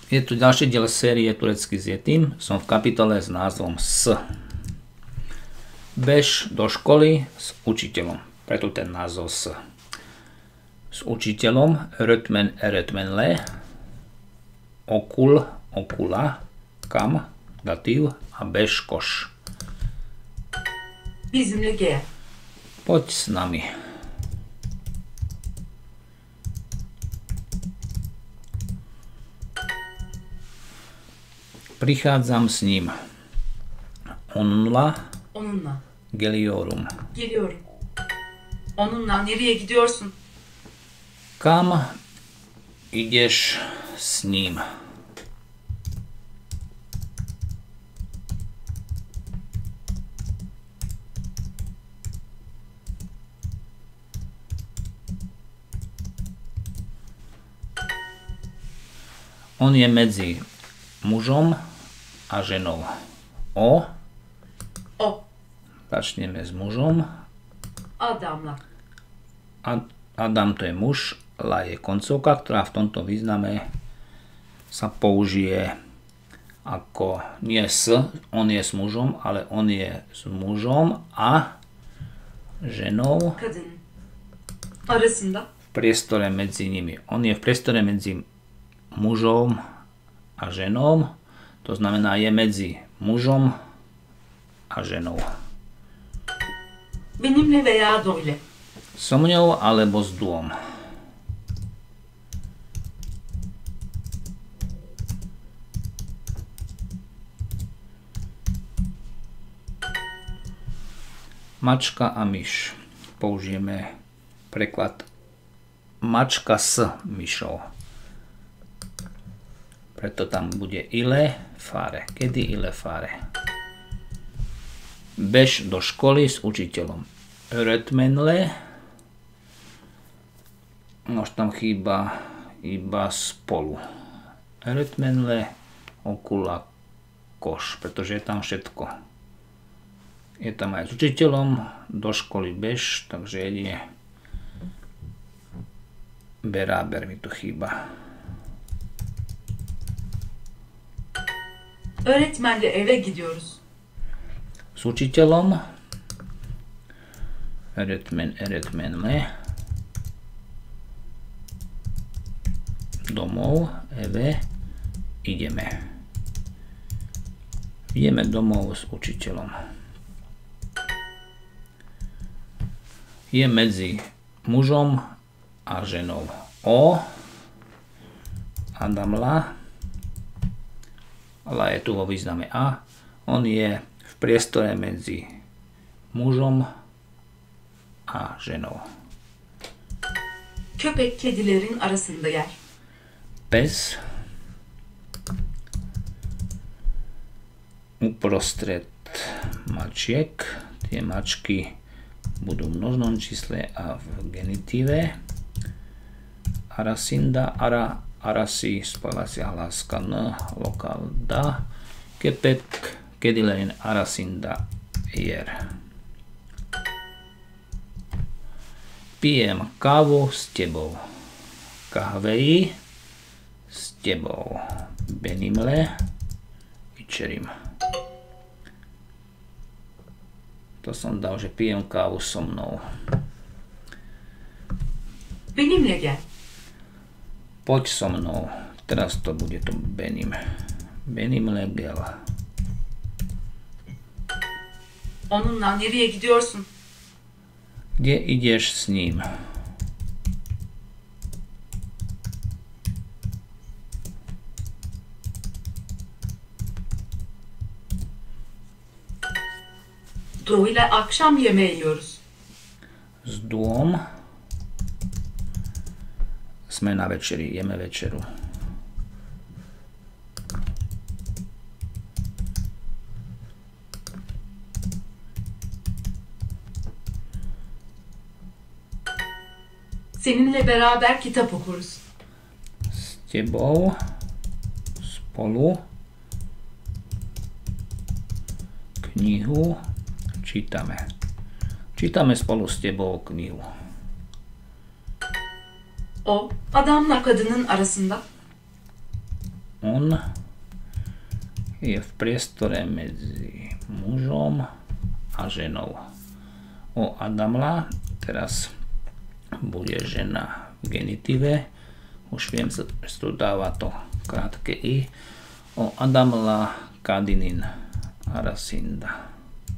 Je tu ďalší diel série Turecký s Yetim. Som v kapitole s názvom S. Bež do školy s učiteľom. Preto ten názov S. S učiteľom öğretmenle, okul, okula, kam, datív a bež koš. Bizimle gel. Poď s nami. Prichádzam s ním. Onunla geliyorum. Geliyorum. Onunla nereye gidiyorsun? Kam ideš s ním? On je medzi mužom a ženou. O. Začneme s mužom. Adamla. Adam to je muž, la je koncovka, ktorá v tomto význame sa použije ako nie s, on je s mužom, ale on je s mužom a ženou. Kadın. Arasında. V priestore medzi nimi. On je v priestore medzi mužom a ženou, to znamená je medzi mužom a ženou. Benimle veya Doyle. So mňou alebo s dvom. Mačka a myš. Použijeme preklad mačka s myšou. Preto tam bude ile fare. Kedy ile fare? Bež do školy s učiteľom. Öğretmenle. Už tam chýba iba spolu. Öğretmenle okula koš, pretože je tam všetko. Je tam aj s učiteľom, do školy bež, takže jedine beraber mi tu chýba. Öğretmenle eve gidiyoruz. S učiteľom. Öğretmenle. Domov, eve, ideme. Ideme domov s učiteľom. Je medzi mužom a ženou. O. Adamla. La je tu vo význame a. On je v priestore medzi mužom a ženou. Köpek kedilerin arasında yer. Pes. Uprostred mačiek. Tie mačky budú v množnom čísle a v genitíve. Arasinda, arasi, spojovacia hláska n, lokál da. Köpek kedilerin arasında yer. Pijem kávu s tebou. Kahveji s tebou. Benimle içerim. To som dal, že pijem kávu so mnou. Benimle gel. Poď so mnou. Teraz to bude to benim. Benimle gel. Onunla nereye gidiyorsun? Kde ideš s ním? Doğu'yla akşam yemeği yiyoruz. S dvom. Sme na večeri, jeme večeru. Seninle beraber kitap okuruz. S tebou spolu knihu čítame. Čítame spolu s tebou knihu. O adamla kadının arasında. on je v priestore medzi mužom a ženou. O Adamla teraz bude žena v genitíve. Už viem, že tu dáva to krátke i. O Adamla Kadinin Arasinda.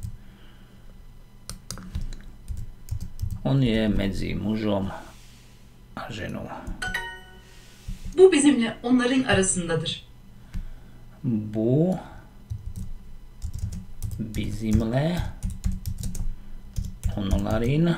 On je medzi mužom a ženou. Bu bizimle onların arasındadır. Bu bizimle onların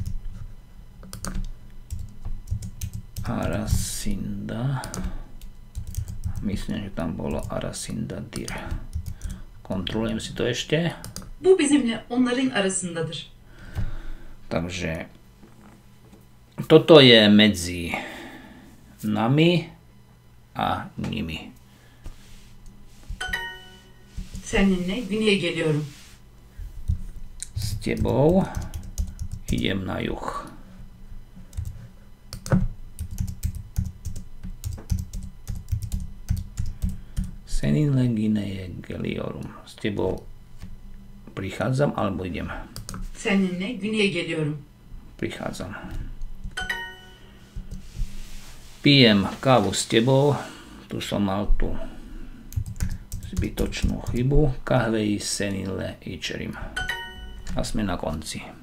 arasında. Myslím, že tam bolo arasindadir. Kontrolujem si to ešte. Bu bizimle onların arasındadır. Takže toto je medzi nami a nimi. Seninle güneye geliyorum. S tebou idem na juh. Seninle güneye geliyorum. S tebou prichádzam alebo idem? Seninle güneye geliyorum. Prichádzam. Pijem kávu s tebou. Tu som mal tú zbytočnú chybu. Kahveji seninle içerim. A sme na konci.